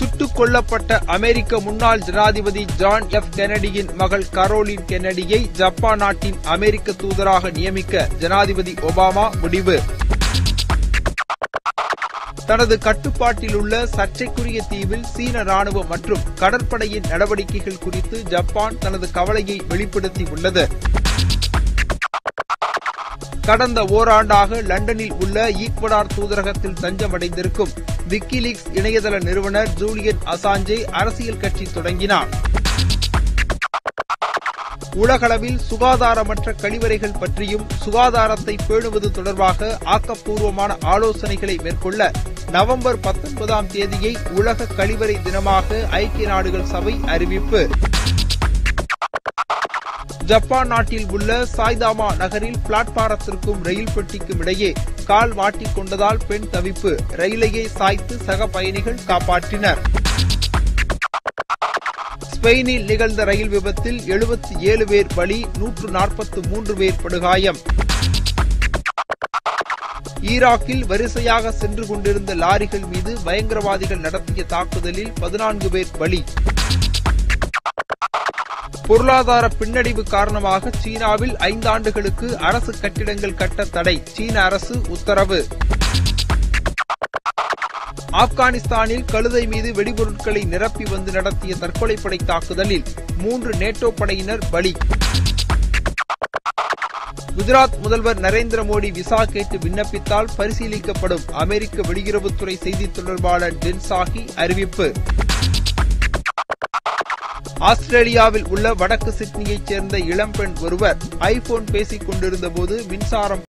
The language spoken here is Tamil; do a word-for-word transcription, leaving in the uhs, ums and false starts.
சுட்டுக் கொல்லப்பட்ட அமெரிக்க முன்னாள் ஜனாதிபதி ஜான் எஃப் கென்னடியின் மகள் கரோலின் கென்னடியை ஜப்பான் நாட்டின் அமெரிக்க தூதராக நியமிக்க ஜனாதிபதி ஒபாமா முடிவு. தனது கட்டுப்பாட்டில் உள்ள சர்ச்சைக்குரிய தீவில் சீன ராணுவம் மற்றும் கடற்படையின் நடவடிக்கைகள் குறித்து ஜப்பான் தனது கவலையை வெளிப்படுத்தியுள்ளது. கடந்த ஓராண்டாக லண்டனில் உள்ள ஈக்வடார் தூதரகத்தில் தஞ்சமடைந்திருக்கும் விக்கிலீக்ஸ் இணையதள நிறுவனர் ஜூலியன் அசாஞ்சே அரசியல் கட்சி தொடங்கினார். உலகளவில் சுகாதாரமற்ற கழிவறைகள் பற்றியும் சுகாதாரத்தை பேணுவது தொடர்பாக ஆக்கப்பூர்வமான ஆலோசனைகளை மேற்கொள்ள நவம்பர் பத்தொன்பதாம் தேதியை உலக கழிவறை தினமாக ஐக்கிய நாடுகள் சபை அறிவிப்பு. ஜப்பான் நாட்டில் உள்ள சாய்தாமா நகரில் பிளாட்பாரத்திற்கும் ரயில் பெட்டிக்கும் இடையே கால் மாட்டிக் கொண்டதால் பெண் தவிப்பு. ரயிலையே சாய்த்து சக பயணிகள் காப்பாற்றினர். ஸ்பெயினில் நிகழ்ந்த ரயில் விபத்தில் எழுபத்தி ஏழு பேர் பலி, நூற்று நாற்பத்தி மூன்று பேர் படுகாயம். ஈராக்கில் வரிசையாக சென்று கொண்டிருந்த லாரிகள் மீது பயங்கரவாதிகள் நடத்திய தாக்குதலில் பதினான்கு பேர் பலி. பொருளாதார பின்னடைவு காரணமாக சீனாவில் ஐந்தாண்டுகளுக்கு அரசு கட்டிடங்கள் கட்ட தடை, சீன அரசு உத்தரவு. ஆப்கானிஸ்தானில் கழுதை மீது வெடிபொருட்களை நிரப்பி வந்து நடத்திய தற்கொலைப்படை தாக்குதலில் மூன்று நேட்டோ படையினர் பலி. குஜராத் முதல்வர் நரேந்திர மோடி விசா கேட்டு விண்ணப்பித்தால் பரிசீலிக்கப்படும். அமெரிக்க வெளியுறவுத்துறை செய்தி தொடர்பாளர் ஜென் சாஹி அறிவிப்பு. ஆஸ்திரேலியாவில் உள்ள வடக்கு சிட்னியைச் சேர்ந்த இளம்பெண் ஒருவர் ஐபோன் பேசிக் கொண்டிருந்த போது மின்சாரம்